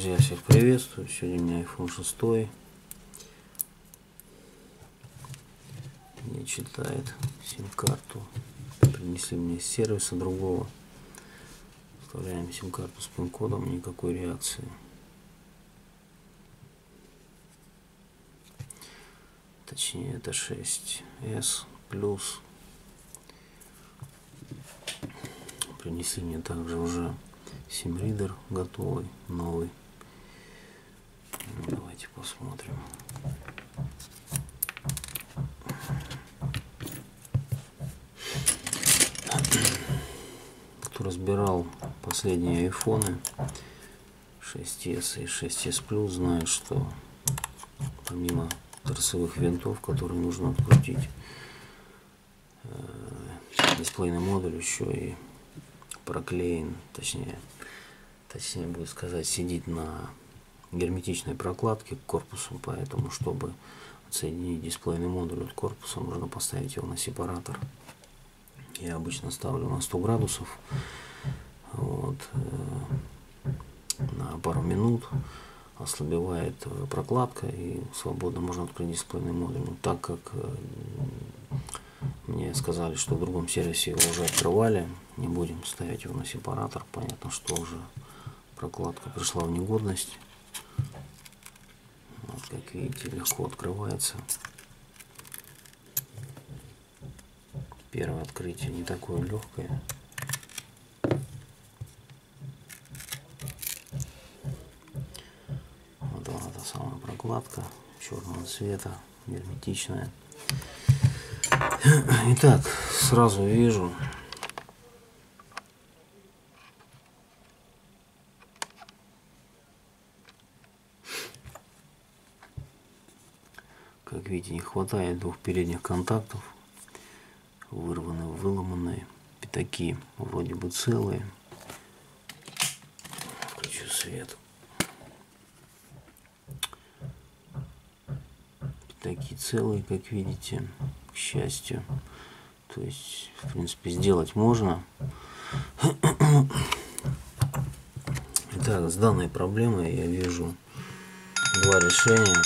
Друзья, всех приветствую. Сегодня у меня iPhone 6. Не читает сим-карту. Принесли мне с сервиса другого. Вставляем сим-карту с пин-кодом, никакой реакции. Точнее, это 6s плюс. Принесли мне также уже сим-ридер готовый, новый. Давайте посмотрим. Кто разбирал последние айфоны 6s и 6s плюс, знает, что помимо торцевых винтов, которые нужно открутить, дисплейный модуль еще и проклеен, точнее будет сказать, сидит на герметичной прокладке к корпусу, поэтому, чтобы отсоединить дисплейный модуль от корпуса, нужно поставить его на сепаратор. Я обычно ставлю на 100 градусов, вот, на пару минут ослабевает прокладка и свободно можно открыть дисплейный модуль. Но так как мне сказали, что в другом сервисе его уже открывали, не будем ставить его на сепаратор. Понятно, что уже прокладка пришла в негодность. Вот, как видите, легко открывается. Первое открытие не такое легкое. Вот она, та самая прокладка черного цвета, герметичная. Итак, сразу вижу, как видите, не хватает двух передних контактов, вырваны, выломанные, пятаки вроде бы целые. Включу свет. Пятаки целые, как видите, к счастью. То есть, в принципе, сделать можно. Итак, с данной проблемой я вижу два решения.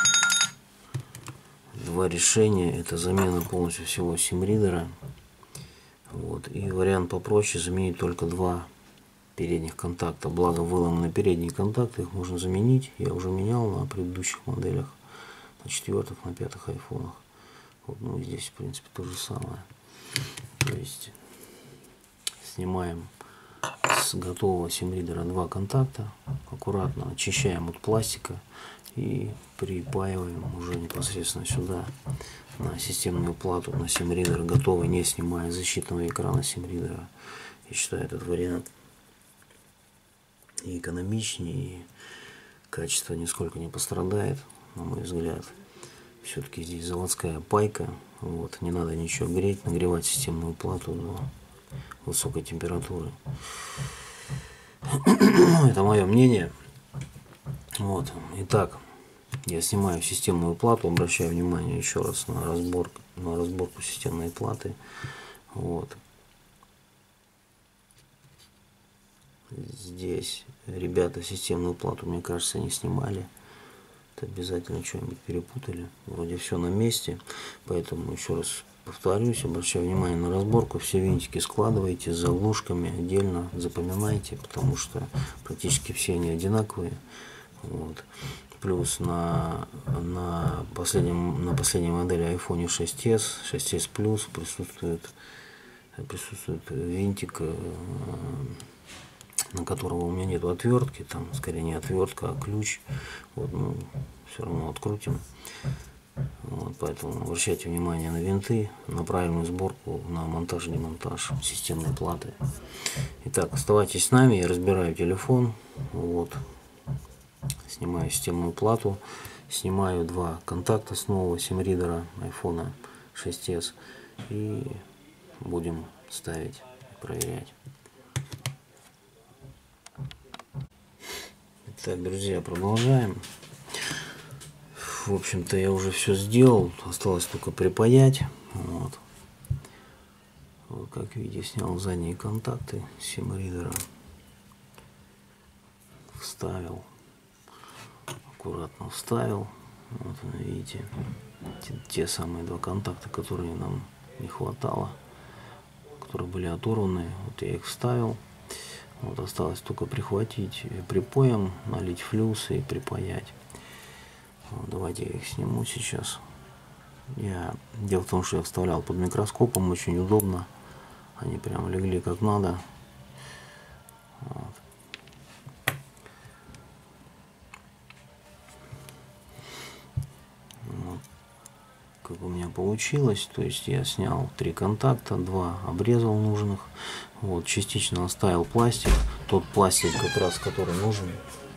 Два решения. Это замена полностью всего сим-ридера. Вот. И вариант попроще — заменить только два передних контакта. Благо выломаны передние контакты, их можно заменить. Я уже менял на предыдущих моделях, на 4-х, на 5-х айфонах. Вот, ну и здесь, в принципе, то же самое. То есть снимаем с готового сим-ридера два контакта, аккуратно очищаем от пластика и припаиваем уже непосредственно сюда на системную плату, на сим-ридер готовый, не снимая защитного экрана сим-ридера. Я считаю, этот вариант и экономичнее, и качество нисколько не пострадает, на мой взгляд. Все-таки здесь заводская пайка, вот, не надо ничего греть, нагревать системную плату до высокой температуры. Это мое мнение. Вот. Итак, я снимаю системную плату, обращаю внимание еще раз на разборку системной платы. Вот. Здесь ребята системную плату, мне кажется, не снимали. Обязательно что-нибудь перепутали. Вроде все на месте, поэтому еще раз повторюсь, обращаю внимание на разборку. Все винтики складывайте с заглушками отдельно, запоминайте, потому что практически все они одинаковые. Вот. Плюс на последней модели iPhone 6s, 6s Plus присутствует винтик, на которого у меня нет отвертки, там скорее не отвертка, а ключ. Вот, ну, все равно открутим. Вот, поэтому обращайте внимание на винты, на правильную сборку, на монтаж-демонтаж системной платы. Итак, оставайтесь с нами, я разбираю телефон. Вот, снимаю системную плату, снимаю два контакта с нового сим-ридера iPhone 6s и будем ставить и проверять. Так, друзья, продолжаем. В общем-то, я уже все сделал, осталось только припаять. Вот, как видите, снял задние контакты сим-ридера, вставил Аккуратно вставил. Вот, видите, те самые два контакта, которые нам не хватало, которые были оторваны. Вот я их вставил. Вот осталось только прихватить припоем, налить флюс и припаять. Вот, давайте я их сниму сейчас. Дело в том, что я вставлял под микроскопом, очень удобно. Они прям легли как надо. Вот. Вот. Как у меня получилось, то есть я снял 3 контакта, 2 обрезал нужных. Вот, частично оставил пластик, тот пластик как раз, который нужен.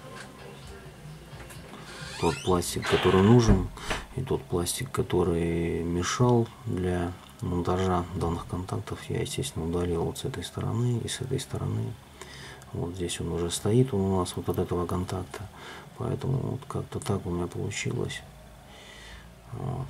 Тот пластик, который нужен, и тот пластик, который мешал для монтажа данных контактов, я, естественно, удалил вот с этой стороны и с этой стороны. Вот здесь он уже стоит у нас вот от этого контакта, поэтому вот как-то так у меня получилось. Вот.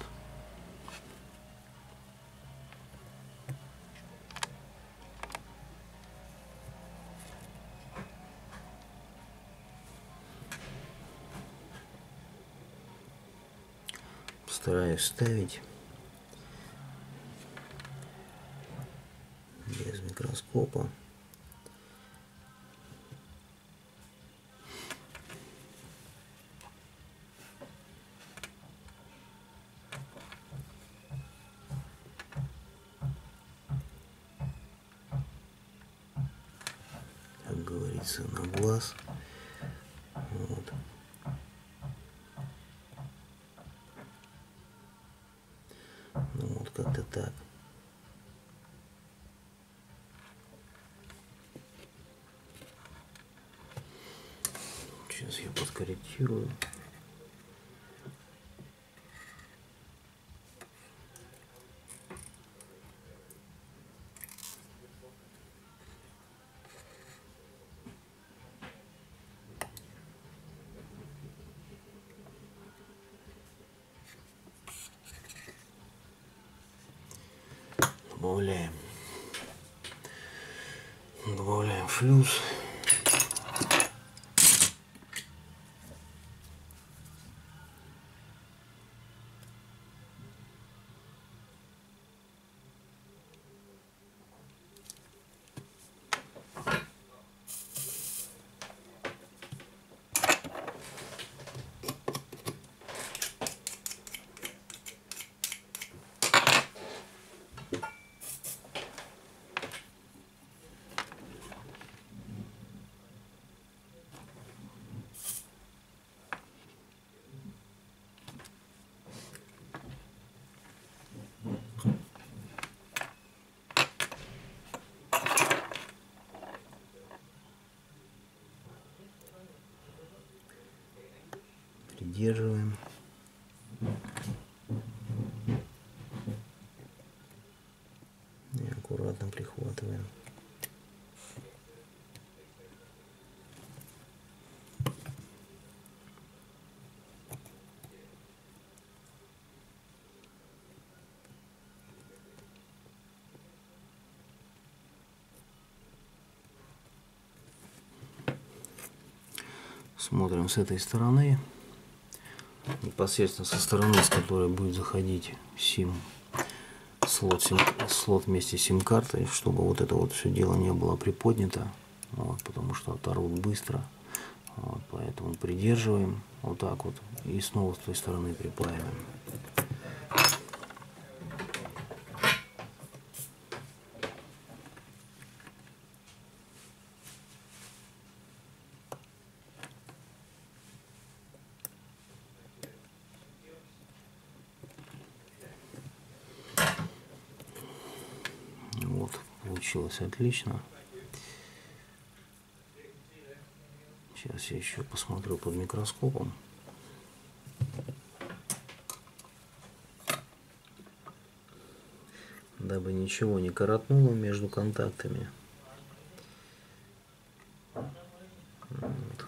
Стараюсь ставить без микроскопа. Как говорится, на глаз. Вот. Ну вот как-то так. Сейчас я подкорректирую. Добавляем флюс. Придерживаем. И аккуратно прихватываем. Смотрим с этой стороны, непосредственно со стороны, с которой будет заходить слот вместе с сим-картой, чтобы вот это вот все дело не было приподнято, вот, потому что оторвут быстро. Вот, поэтому придерживаем вот так вот и снова с той стороны припаиваем. Вот, получилось отлично. Сейчас я еще посмотрю под микроскопом. Дабы ничего не коротнуло между контактами. Вот.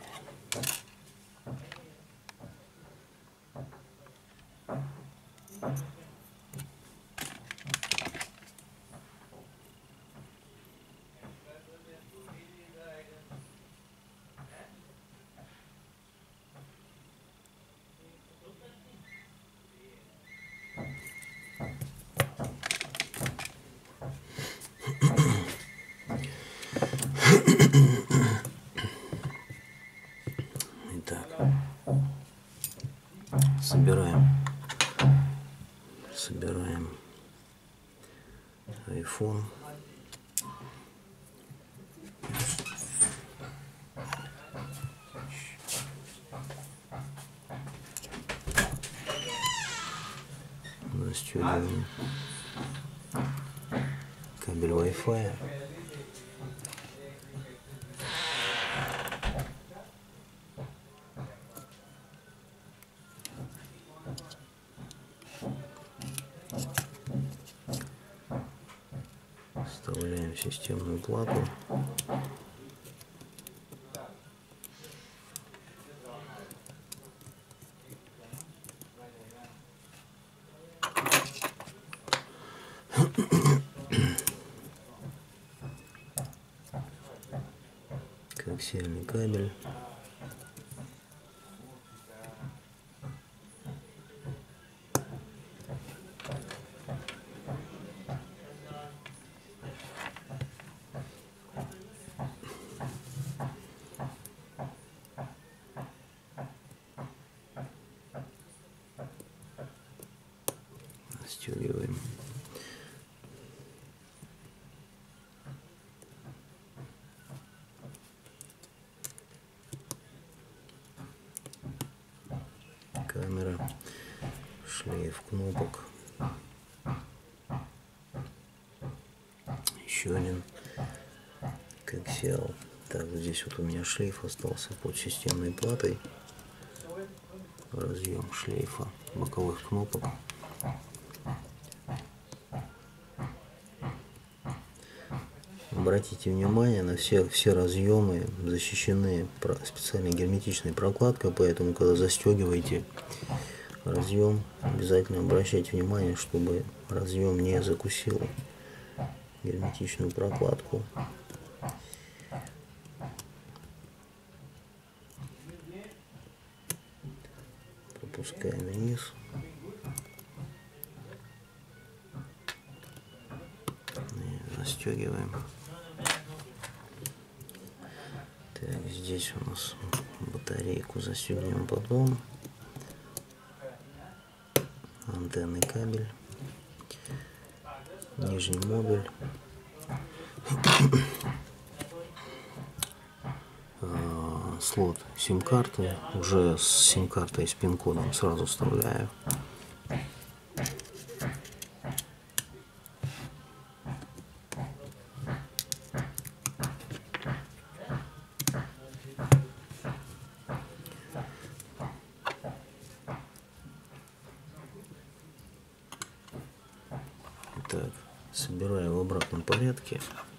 телефон. Застегиваем кабель Wi-Fi. Вставляем системную плату. Коаксиальный кабель. Застегиваем. Камера, шлейф кнопок, еще один коаксиал. Так, здесь вот у меня шлейф остался под системной платой, разъем шлейфа боковых кнопок. Обратите внимание, на все разъемы защищены специальной герметичной прокладкой, поэтому когда застегиваете разъем, обязательно обращайте внимание, чтобы разъем не закусил герметичную прокладку. Пропускаем вниз. И застегиваем. Так, здесь у нас батарейку застегнем потом. Антенный кабель. Нижний модуль. Слот сим-карты. Уже с сим-картой с пин-кодом сразу вставляю. Так, собираю в обратном порядке.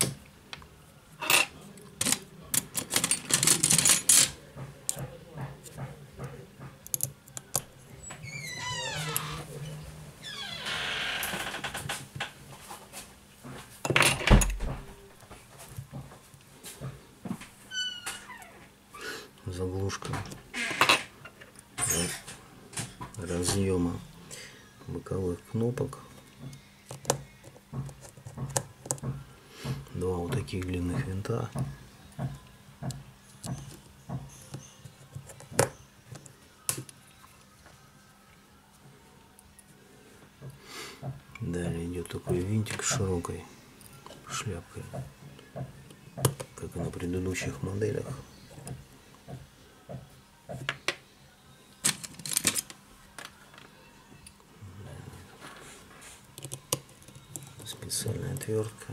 Заглушка разъема боковых кнопок. Два вот таких длинных винта. Далее идет такой винтик с широкой шляпкой, как и на предыдущих моделях. Специальная отвертка.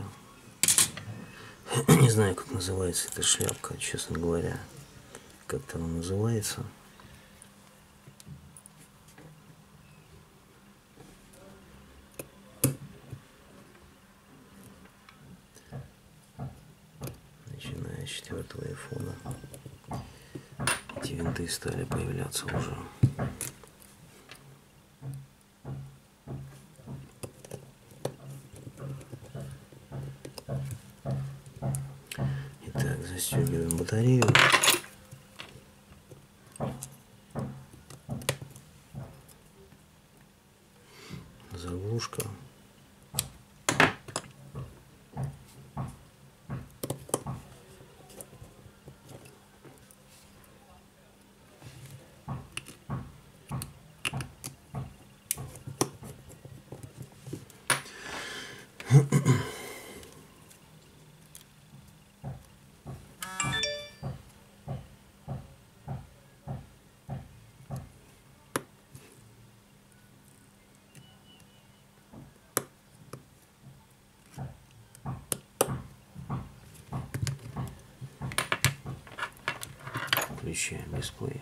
Не знаю, как называется эта шляпка, честно говоря. Как-то она называется. Начиная с 4-го айфона эти винты стали появляться уже. Итак, застегиваем батарею. Заглушка. Включаем дисплей.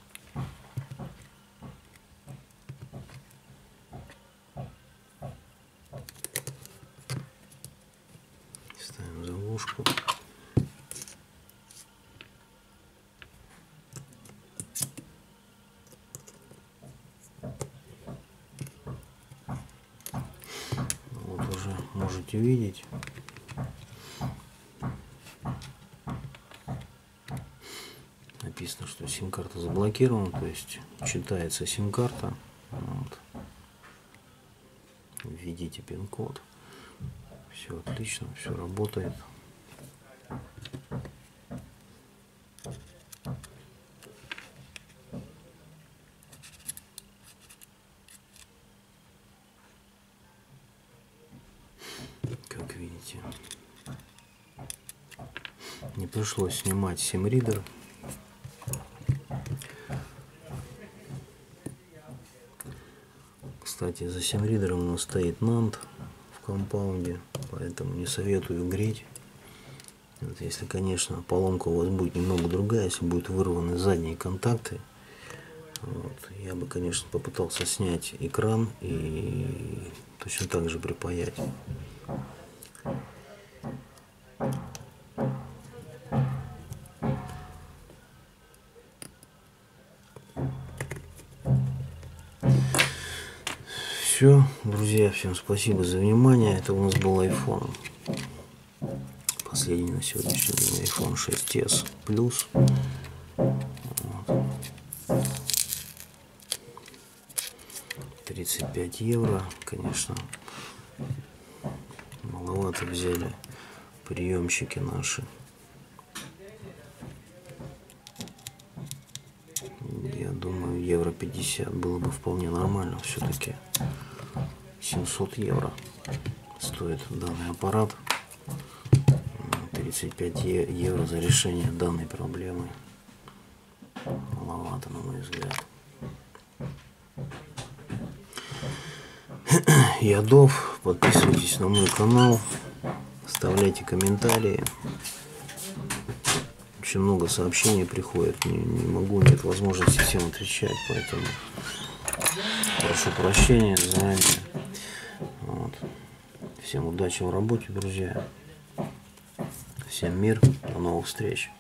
Ставим заглушку. Вот уже можете видеть. Написано, что сим-карта заблокирована, то есть читается сим-карта. Вот. Введите пин-код. Все отлично, все работает. Как видите, не пришлось снимать сим-ридер. Кстати, за сим-ридером у нас стоит NAND в компаунде, поэтому не советую греть. Вот, если, конечно, поломка у вас будет немного другая, если будут вырваны задние контакты, вот, я бы, конечно, попытался снять экран и точно так же припаять. Все, друзья, всем спасибо за внимание. Это у нас был iPhone. Последний на сегодняшний день iPhone 6s Plus. Вот. 35 евро, конечно, маловато взяли приемчики наши. Я думаю, евро 50 было бы вполне нормально. Все-таки 700 евро стоит данный аппарат. 35 евро за решение данной проблемы маловато, на мой взгляд. Я Дов. Подписывайтесь на мой канал, оставляйте комментарии. Очень много сообщений приходит, не могу, нет возможности всем отвечать, поэтому прошу прощения заранее. Вот. Всем удачи в работе, друзья. Всем мир, до новых встреч.